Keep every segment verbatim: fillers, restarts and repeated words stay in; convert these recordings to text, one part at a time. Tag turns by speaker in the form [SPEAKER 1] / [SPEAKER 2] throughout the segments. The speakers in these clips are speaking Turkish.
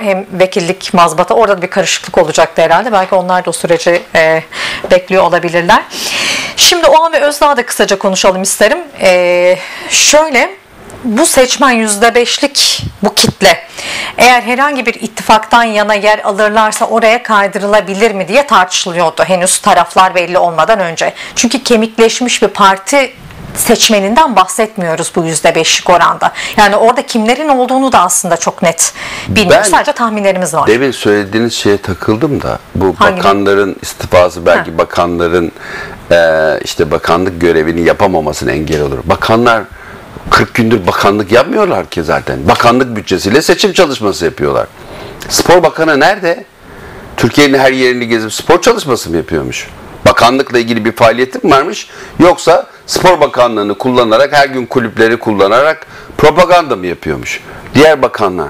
[SPEAKER 1] hem vekillik mazbata, orada da bir karışıklık olacaktı herhalde. Belki onlar da o süreci e, bekliyor olabilirler. Şimdi Oğan ve Özdağ'ı da kısaca konuşalım isterim. E, şöyle, bu seçmen yüzde beşlik bu kitle eğer herhangi bir ittifaktan yana yer alırlarsa oraya kaydırılabilir mi diye tartışılıyordu henüz taraflar belli olmadan önce. Çünkü kemikleşmiş bir parti seçmeninden bahsetmiyoruz bu yüzde beşlik oranda. Yani orada kimlerin olduğunu da aslında çok net bilmiyoruz. Sadece tahminlerimiz var.
[SPEAKER 2] Demin söylediğiniz şeye takıldım da bu Hangi bakanların bir? istifası belki ha. bakanların e, işte bakanlık görevini yapamamasına engel olur. Bakanlar kırk gündür bakanlık yapmıyorlar ki zaten. Bakanlık bütçesiyle seçim çalışması yapıyorlar. Spor Bakanı nerede? Türkiye'nin her yerini gezip spor çalışması mı yapıyormuş? Bakanlıkla ilgili bir faaliyetim varmış. Yoksa Spor Bakanlığı'nı kullanarak, her gün kulüpleri kullanarak propaganda mı yapıyormuş? Diğer bakanlar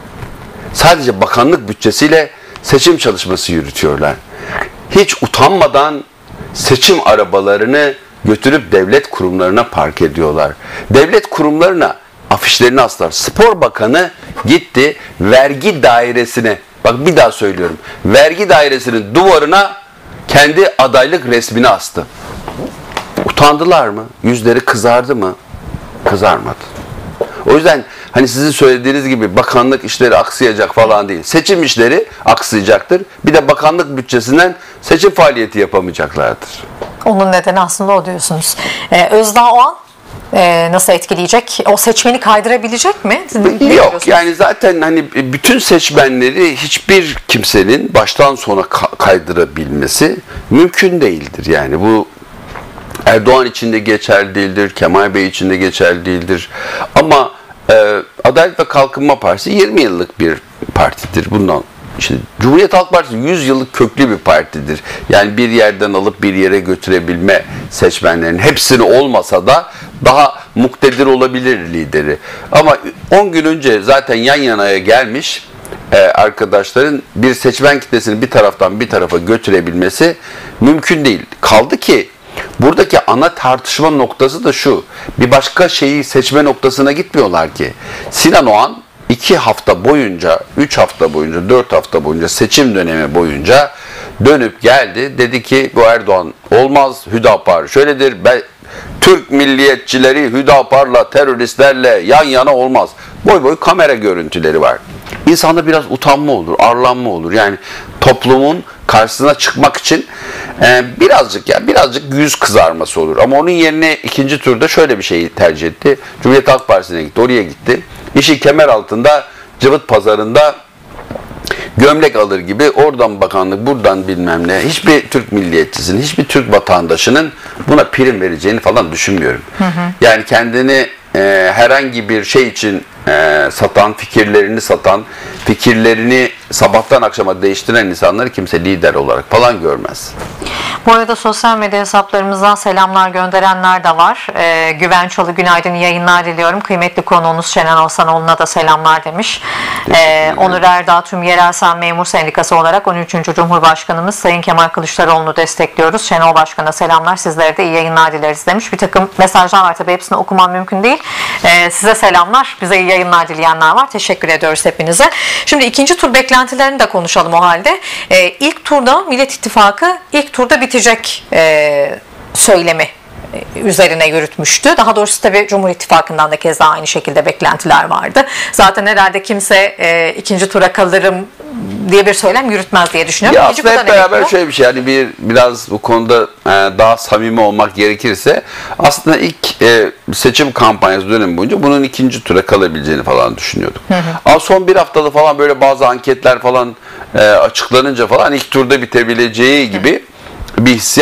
[SPEAKER 2] sadece bakanlık bütçesiyle seçim çalışması yürütüyorlar. Hiç utanmadan seçim arabalarını götürüp devlet kurumlarına park ediyorlar. Devlet kurumlarına afişlerini astılar. Spor Bakanı gitti vergi dairesine, bak bir daha söylüyorum, vergi dairesinin duvarına kendi adaylık resmini astı. Utandılar mı? Yüzleri kızardı mı? Kızarmadı. O yüzden hani sizin söylediğiniz gibi bakanlık işleri aksayacak falan değil. Seçim işleri aksayacaktır. Bir de bakanlık bütçesinden seçim faaliyeti yapamayacaklardır.
[SPEAKER 1] Onun nedeni aslında o diyorsunuz. Ee, Özdağ Oğan e, nasıl etkileyecek? O seçmeni kaydırabilecek mi?
[SPEAKER 2] Ne Yok yani zaten hani bütün seçmenleri hiçbir kimsenin baştan sona kaydırabilmesi mümkün değildir. Yani bu Erdoğan için de geçerli değildir, Kemal Bey için de geçerli değildir. Ama e, Adalet ve Kalkınma Partisi yirmi yıllık bir partidir. Bundan işte Cumhuriyet Halk Partisi yüz yıllık köklü bir partidir. Yani bir yerden alıp bir yere götürebilme seçmenlerin hepsini olmasa da daha muktedir olabilir lideri. Ama on gün önce zaten yan yanaya gelmiş e, arkadaşların bir seçmen kitlesini bir taraftan bir tarafa götürebilmesi mümkün değil. Kaldı ki buradaki ana tartışma noktası da şu. Bir başka şeyi seçme noktasına gitmiyorlar ki. Sinan Oğan iki hafta boyunca, üç hafta boyunca, dört hafta boyunca, seçim dönemi boyunca dönüp geldi. Dedi ki bu Erdoğan olmaz, Hüdapar şöyledir. Ben, Türk milliyetçileri Hüdapar'la, teröristlerle yan yana olmaz. Boy boy kamera görüntüleri var. İnsanda biraz utanma olur, arlanma olur. Yani toplumun karşısına çıkmak için e, birazcık ya birazcık yüz kızarması olur. Ama onun yerine ikinci turda şöyle bir şeyi tercih etti. Cumhuriyet Halk Partisi'ne gitti, oraya gitti. İşi kemer altında, cıvıt pazarında gömlek alır gibi oradan bakanlık, buradan bilmem ne. Hiçbir Türk milliyetçisinin, hiçbir Türk vatandaşının buna prim vereceğini falan düşünmüyorum. Hı hı. Yani kendini e, herhangi bir şey için e, satan, fikirlerini satan, fikirlerini sabahtan akşama değiştiren insanları kimse lider olarak falan görmez.
[SPEAKER 1] Bu arada sosyal medya hesaplarımızdan selamlar gönderenler de var. Ee, Güven Çalı günaydın, yayınlar diliyorum. Kıymetli konuğunuz Şener Alsanoğlu'na da selamlar demiş. Ee, Onur Erdağ tüm Yerel Sen Memur Sendikası olarak on üçüncü Cumhurbaşkanımız Sayın Kemal Kılıçdaroğlu'nu destekliyoruz. Şenol Başkan'a selamlar, sizlere de iyi yayınlar dileriz demiş. Bir takım mesajlar var, tabii hepsini okumam mümkün değil. Ee, size selamlar, bize iyi yayınlar dileyenler var. Teşekkür ediyoruz hepinize. Şimdi ikinci tur beklentilerini de konuşalım o halde. Ee, ilk turda Millet İttifakı ilk turda bitecek e, söylemi üzerine yürütmüştü. Daha doğrusu tabii Cumhur İttifakı'ndan da keza aynı şekilde beklentiler vardı. Zaten herhalde kimse e, ikinci tura kalırım diye bir söylem yürütmez diye düşünüyorum.
[SPEAKER 2] Ya aslında hep beraber şöyle bir şey, yani bir biraz bu konuda e, daha samimi olmak gerekirse aslında ilk e, seçim kampanyası dönemi boyunca bunun ikinci tura kalabileceğini falan düşünüyorduk. Hı hı. Ama son bir haftada falan böyle bazı anketler falan e, açıklanınca falan ilk turda bitebileceği gibi hı. bir hissiyat